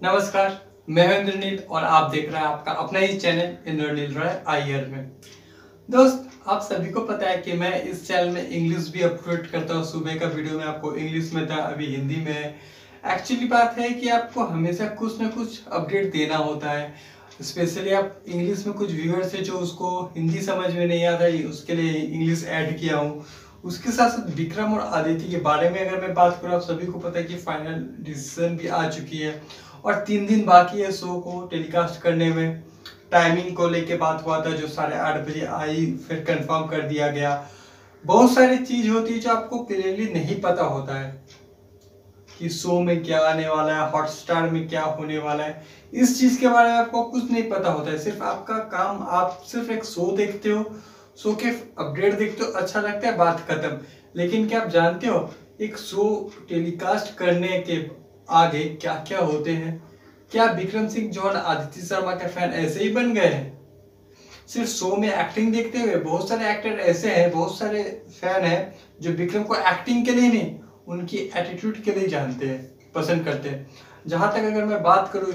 नमस्कार, मैं हूं इंद्रनील और आप देख रहे हैं आपका अपना ही चैनल इंद्रनील रॉय आईयर में। दोस्त, आप सभी को पता है कि मैं इस चैनल में इंग्लिश भी अपलोड करता हूं। सुबह का वीडियो में आपको इंग्लिश में था, अभी हिंदी में है। एक्चुअली बात है कि आपको हमेशा कुछ ना कुछ अपडेट देना होता है। स्पेशली आप इंग्लिश में कुछ व्यूअर्स है जो उसको हिंदी समझ में नहीं आता है, उसके लिए इंग्लिश ऐड किया हूँ। उसके साथ साथ विक्रम और आदित्य के बारे में अगर मैं बात करूँ, आप सभी को पता है कि फाइनल डिसीजन भी आ चुकी है और 3 दिन बाकी है शो को टेलीकास्ट करने में। टाइमिंग को लेके बात हुआ था जो 8:30 बजे आई, फिर कंफर्म कर दिया गया। बहुत सारी चीज होती है जो आपको क्लियरली नहीं पता होता है कि शो में क्या आने वाला है, हॉटस्टार में क्या होने वाला है। इस चीज के बारे में आपको कुछ नहीं पता होता है। सिर्फ आपका काम, आप सिर्फ एक शो देखते हो, शो के अपडेट देखते हो, अच्छा लगता है, बात खत्म। लेकिन क्या आप जानते हो एक शो टेलीकास्ट करने के आगे क्या क्या होते हैं? क्या विक्रम सिंह जॉन आदित्य शर्मा के फैन ऐसे ही बन गए हैं सिर्फ शो में एक्टिंग देखते हुए? बहुत सारे एक्टर ऐसे हैं, बहुत सारे फैन हैं जो विक्रम को एक्टिंग के लिए नहीं, उनकी एटीट्यूड के लिए जानते हैं, पसंद करते हैं। जहां तक अगर मैं बात करूं,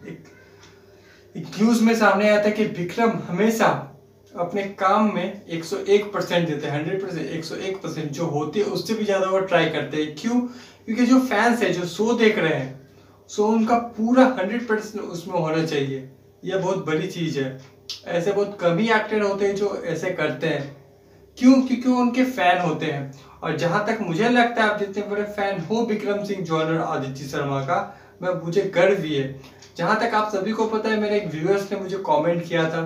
एक न्यूज में सामने आया था कि विक्रम हमेशा अपने काम में 101% देते हैं। 100%, 101% जो होती है उससे भी ज्यादा वो ट्राई करते हैं। क्यों? क्योंकि जो फैंस है, जो शो देख रहे हैं, सो उनका पूरा 100% उसमें होना चाहिए। यह बहुत बड़ी चीज है। ऐसे बहुत कम ही एक्टर होते हैं जो ऐसे करते हैं। क्यों? क्योंकि वो उनके फैन होते हैं। और जहां तक मुझे लगता है, आप जितने बड़े फैन हो विक्रम सिंह जॉन और आदित्य शर्मा का, मुझे गर्व भी है। जहां तक आप सभी को पता है, मेरे एक व्यूअर्स ने मुझे कमेंट किया था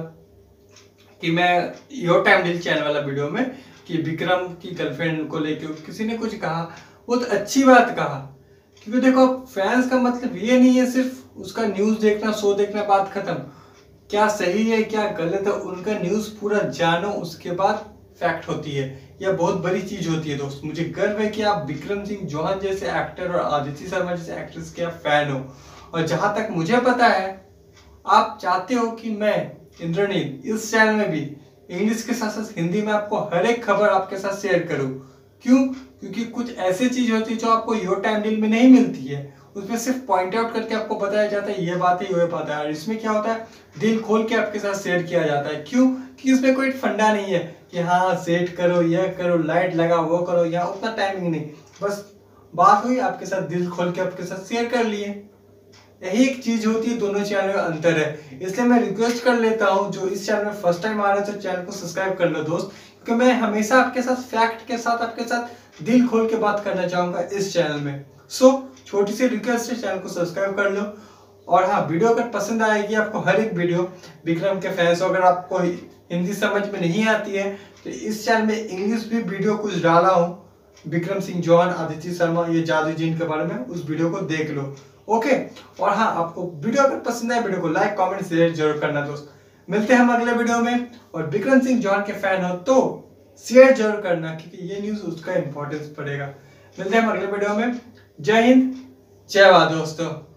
कि मैं योर टाइम डील चैनल वाला वीडियो में कि विक्रम की गर्लफ्रेंड को लेके किसी ने कुछ कहा। बहुत अच्छी बात कहा, क्योंकि देखो फैंस का मतलब ये नहीं है सिर्फ उसका न्यूज देखना, शो देखना, बात खत्म। क्या सही है क्या गलत है, उनका न्यूज पूरा जानो, उसके बाद फैक्ट होती है। यह बहुत बड़ी चीज होती है दोस्त। मुझे गर्व है कि आप विक्रम सिंह जौहर जैसे एक्टर और आदित्य शर्मा जैसे एक्ट्रेस के आप फैन हो। और जहां तक मुझे पता है, आप चाहते हो कि मैं इंद्रनील इस चैनल में भी इंग्लिश के साथ साथ हिंदी में आपको हर एक खबर आपके साथ शेयर करूं। क्यों? क्योंकि कुछ ऐसी चीज होती है जो आपको योर टाइम डील में नहीं मिलती है। उसमें सिर्फ पॉइंट आउट करके आपको बताया जाता है ये बात है, ये बात है। और इसमें क्या होता है, दिल खोल के आपके साथ शेयर किया जाता है। क्यों? कि इसमें कोई फंडा नहीं है कि हाँ सेट करो, यह करो, लाइट लगा, वो करो, यहाँ उतना टाइमिंग नहीं। बस बात हुई, आपके साथ दिल खोल के आपके साथ शेयर कर लिए। यही एक चीज होती है, दोनों चैनल में अंतर है। इसलिए मैं रिक्वेस्ट कर लेता हूँ, जो इस चैनल में फर्स्ट टाइम आ रहे हैं तो चैनल को सब्सक्राइब कर लो दोस्त। क्योंकि मैं हमेशा आपके साथ फैक्ट के साथ, आपके साथ दिल खोल के बात करना चाहूंगा इस चैनल में। सो छोटी सी रिक्वेस्ट है, चैनल को सब्सक्राइब कर लो। और हाँ, वीडियो अगर पसंद आएगी आपको, हर एक वीडियो विक्रम के फैंस, अगर आपको हिंदी समझ में नहीं आती है तो इस चैनल में इंग्लिश भी वीडियो कुछ डाला हूँ, विक्रम सिंह जॉन, आदित्य शर्मा, ये जादू जीन के बारे में, उस वीडियो को देख लो। ओके। और हाँ, आपको वीडियो अगर पसंद आए, वीडियो को लाइक, कमेंट, शेयर जरूर करना दोस्त। मिलते हैं हम अगले वीडियो में। और विक्रम सिंह जॉन के फैन हो तो शेयर जरूर करना, क्योंकि ये न्यूज उसका इंपॉर्टेंस पड़ेगा। मिलते हैं हम अगले वीडियो में। जय हिंद, जय वाह दोस्तों।